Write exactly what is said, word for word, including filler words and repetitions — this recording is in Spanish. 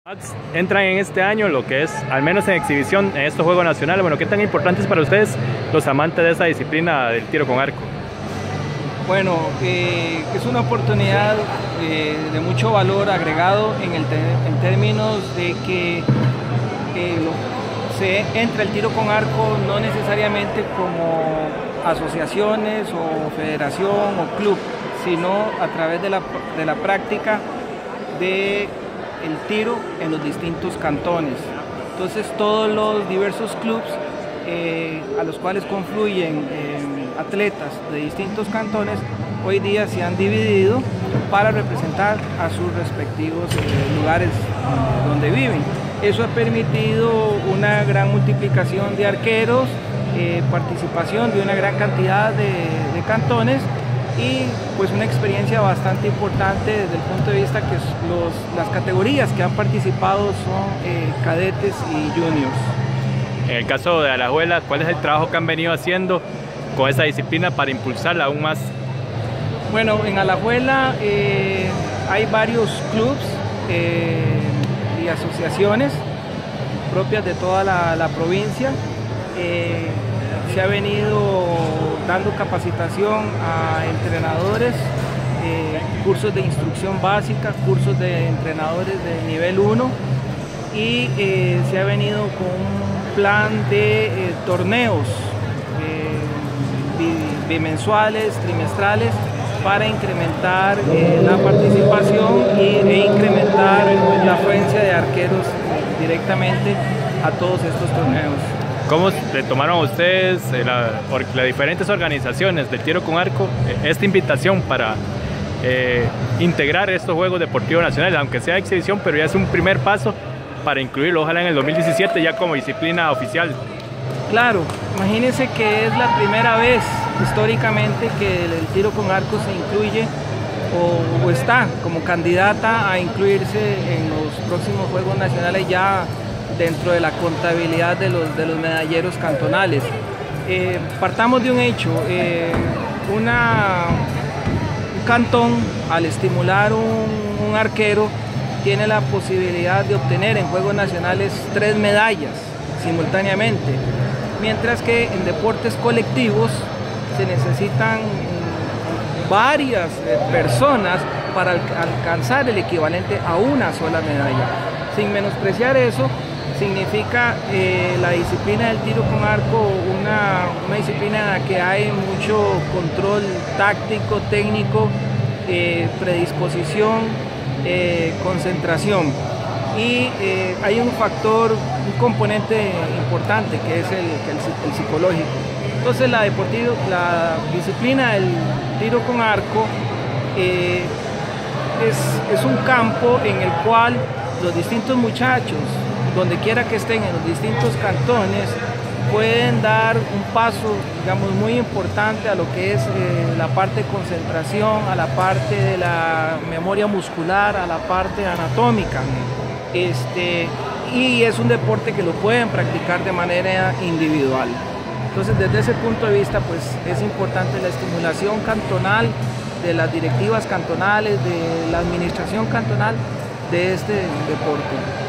Entran en este año lo que es, al menos en exhibición, en estos Juegos Nacionales. Bueno, ¿qué tan importante es para ustedes, los amantes de esa disciplina del tiro con arco? Bueno, eh, es una oportunidad eh, de mucho valor agregado en, el te en términos de que eh, lo, se entra el tiro con arco no necesariamente como asociaciones o federación o club, sino a través de la, de la práctica de el tiro en los distintos cantones. Entonces todos los diversos clubes eh, a los cuales confluyen eh, atletas de distintos cantones hoy día se han dividido para representar a sus respectivos eh, lugares donde viven. Eso ha permitido una gran multiplicación de arqueros, eh, participación de una gran cantidad de, de cantones y pues una experiencia bastante importante desde el punto de vista que los, las categorías que han participado son eh, cadetes y juniors. En el caso de Alajuela, ¿cuál es el trabajo que han venido haciendo con esa disciplina para impulsarla aún más? Bueno, en Alajuela eh, hay varios clubes eh, y asociaciones propias de toda la, la provincia. Eh, se ha venido dando capacitación a entrenadores, eh, cursos de instrucción básica, cursos de entrenadores de nivel uno y eh, se ha venido con un plan de eh, torneos eh, bimensuales, trimestrales, para incrementar eh, la participación y, e incrementar la afluencia de arqueros directamente a todos estos torneos. ¿Cómo le tomaron a ustedes, eh, la, las diferentes organizaciones del tiro con arco, eh, esta invitación para eh, integrar estos Juegos Deportivos Nacionales, aunque sea exhibición, pero ya es un primer paso para incluirlo, ojalá en el dos mil diecisiete ya como disciplina oficial? Claro, imagínense que es la primera vez históricamente que el, el tiro con arco se incluye o, o está como candidata a incluirse en los próximos Juegos Nacionales ya dentro de la contabilidad de los, de los medalleros cantonales. Eh, partamos de un hecho, eh, una, un cantón al estimular un, un arquero tiene la posibilidad de obtener en Juegos Nacionales tres medallas simultáneamente, mientras que en deportes colectivos se necesitan varias personas para alcanzar el equivalente a una sola medalla. Sin menospreciar eso, significa eh, la disciplina del tiro con arco una, una disciplina en la que hay mucho control táctico, técnico, eh, predisposición, eh, concentración y eh, hay un factor, un componente importante que es el, el, el psicológico. Entonces la, deportivo, la disciplina del tiro con arco eh, es, es un campo en el cual los distintos muchachos, donde quiera que estén en los distintos cantones, pueden dar un paso, digamos, muy importante a lo que es eh, la parte de concentración, a la parte de la memoria muscular, a la parte anatómica. Este, y es un deporte que lo pueden practicar de manera individual. Entonces, desde ese punto de vista, pues es importante la estimulación cantonal, de las directivas cantonales, de la administración cantonal de este deporte.